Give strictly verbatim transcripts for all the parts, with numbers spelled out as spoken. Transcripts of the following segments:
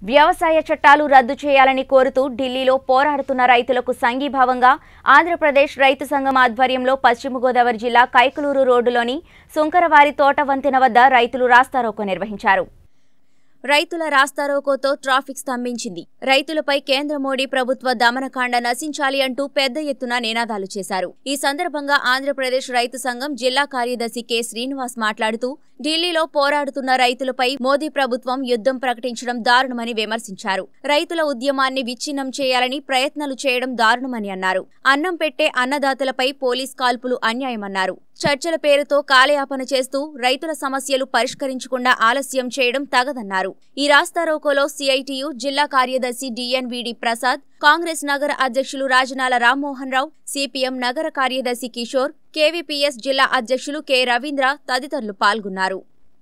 వ్యవసాయ చట్టాలు రద్దు చేయాలని కోరుతూ ఢిల్లీలో పోరాడుతున్న రైతులకు సంఘీభావంగా ఆంధ్రప్రదేశ్ రైతు సంఘం ఆధ్వర్యంలో పశ్చిమ గోదావరి జిల్లా కైకలూరు రోడ్డులోని సుంకరవారి తోట వంతెన వద్ద రైతులు రాస్తారోకో నిర్వహించారు. రైతుల రాస్తారోకోతో ట్రాఫిక్ స్తంభించింది. రైతులపై కేంద్ర మోడీ ప్రభుత్వ దమనకాండ నశించాలి అంటూ పెద్ద ఎత్తున నినాదాలు చేశారు. ఈ సందర్భంగా ఆంధ్రప్రదేశ్ రైతు సంఘం జిల్లా కార్యదర్శి కె శ్రీనివాస్ మాట్లాడుతూ ఢిల్లీలో పోరాడుతున్న రైతులపై మోదీ ప్రభుత్వం యుద్ధం ప్రకటించడం దారుణమని విమర్శించారు. రైతుల ఉద్యమాన్ని విచ్ఛిన్నం చేయాలని ప్రయత్నాలు చేయడం దారుణమని అన్నారు. అన్నం పెట్టే అన్నదాతలపై పోలీస్ కాల్పులు అన్యాయమన్నారు. చర్చల పేరుతో కాలయాపన చేస్తూ రైతుల సమస్యలు పరిష్కరించకుండా ఆలస్యం చేయడం తగదన్నారు. ఈ రాస్తారోకోలో సిఐటియు జిల్లా కార్యదర్శి డిఎన్విడి ప్రసాద్, కాంగ్రెస్ నగర అధ్యక్షులు రాజనాల రామ్మోహన్ రావు, సిపిఎం నగర కార్యదర్శి కిషోర్, కేవీపీఎస్ జిల్లా అధ్యక్షులు కె రవీంద్ర తదితరులు పాల్గొన్నారు.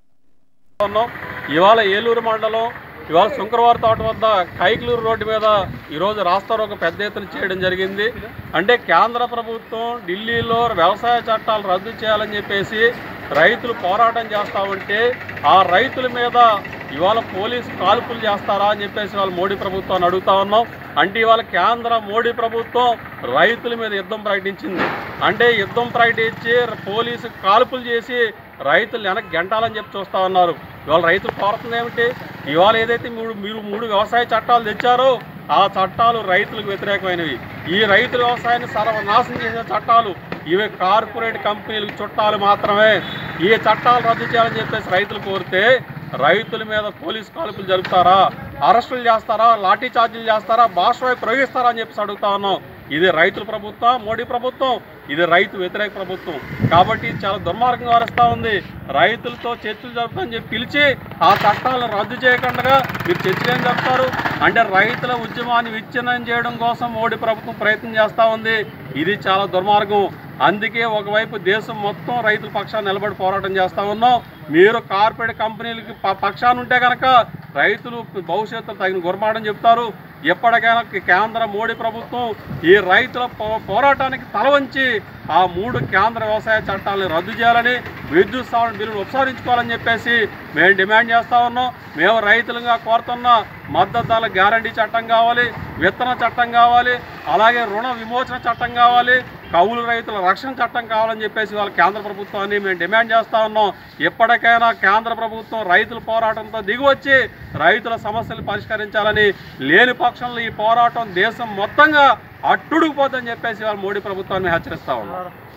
ఇవాళ ఏలూరు మండలం ఇవాళ శుంకరవారి తోట వద్ద కైకలూరు రోడ్డు మీద ఈరోజు రాస్తారోకో పెద్ద ఎత్తున చేయడం జరిగింది. అంటే కేంద్ర ప్రభుత్వం ఢిల్లీలో వ్యవసాయ చట్టాలు రద్దు చేయాలని చెప్పేసి రైతులు పోరాటం చేస్తూ ఉంటే ఆ రైతుల మీద ఇవాళ పోలీసు కాల్పులు చేస్తారా అని చెప్పేసి వాళ్ళు మోడీ ప్రభుత్వాన్ని అడుగుతా ఉన్నాం. అంటే ఇవాళ కేంద్ర మోడీ ప్రభుత్వం రైతుల మీద యుద్ధం ప్రకటించింది. అంటే యుద్ధం ప్రకటించి పోలీసు కాల్పులు చేసి రైతులు వెనక్కి గంటాలని చెప్పి చూస్తూ ఉన్నారు. ఇవాళ రైతులు కోరుతుంది ఏమిటి? ఇవాళ ఏదైతే మూడు మీరు మూడు వ్యవసాయ చట్టాలు తెచ్చారో ఆ చట్టాలు రైతులకు వ్యతిరేకమైనవి. ఈ రైతుల వ్యవసాయాన్ని సర్వనాశనం చేసే చట్టాలు ఇవి కార్పొరేట్ కంపెనీలకు చుట్టాలు మాత్రమే. ఈ చట్టాలు రద్దు చేయాలని చెప్పేసి రైతులు కోరితే రైతుల మీద పోలీసు కాల్పులు జరుపుతారా, అరెస్టులు చేస్తారా, లాఠీ చార్జీలు చేస్తారా, భాష ప్రయోగిస్తారా అని చెప్పేసి అడుగుతా ఉన్నాం. ఇది రైతుల ప్రభుత్వం, మోడీ ప్రభుత్వం, ఇది రైతు వ్యతిరేక ప్రభుత్వం. కాబట్టి చాలా దుర్మార్గంగా వరిస్తూ ఉంది. రైతులతో చర్చలు జరుపుతామని చెప్పి పిలిచి ఆ చట్టాలను రద్దు చేయకుండా మీరు చర్చలు ఏం జరుపుతారు? అంటే రైతుల ఉద్యమాన్ని విచ్ఛిన్నం చేయడం కోసం మోడీ ప్రభుత్వం ప్రయత్నం చేస్తూ ఉంది. ఇది చాలా దుర్మార్గం. అందుకే ఒకవైపు దేశం మొత్తం రైతుల పక్షాన్ని నిలబడి పోరాటం చేస్తూ ఉన్నాం. మీరు కార్పొరేట్ కంపెనీలకి పక్షాన్ని ఉంటే కనుక రైతులు భవిష్యత్తులో తగిన గురమాటం చెప్తారు. ఎప్పటికైనా కేంద్ర మోడీ ప్రభుత్వం ఈ రైతుల పోరాటానికి తలవంచి ఆ మూడు కేంద్ర వ్యవసాయ చట్టాలను రద్దు చేయాలని, విద్యుత్ సవరణ బిల్లును ఉపసంహరించుకోవాలని చెప్పేసి మేము డిమాండ్ చేస్తూ ఉన్నాం. మేము రైతులుగా కోరుతున్న మద్దతు ధరల గ్యారంటీ చట్టం కావాలి, విత్తన చట్టం కావాలి, అలాగే రుణ విమోచన చట్టం కావాలి, కౌలు రైతుల రక్షణ చట్టం కావాలని చెప్పేసి వాళ్ళ కేంద్ర ప్రభుత్వాన్ని మేము డిమాండ్ చేస్తూ ఉన్నాం. ఎప్పటికైనా కేంద్ర ప్రభుత్వం రైతుల పోరాటంతో దిగివచ్చి రైతుల సమస్యలు పరిష్కరించాలని, లేని పక్షంలో ఈ పోరాటం దేశం మొత్తంగా అట్టుడుకుపోతుందని చెప్పేసి వాళ్ళు మోడీ ప్రభుత్వాన్ని హెచ్చరిస్తూ ఉన్నారు.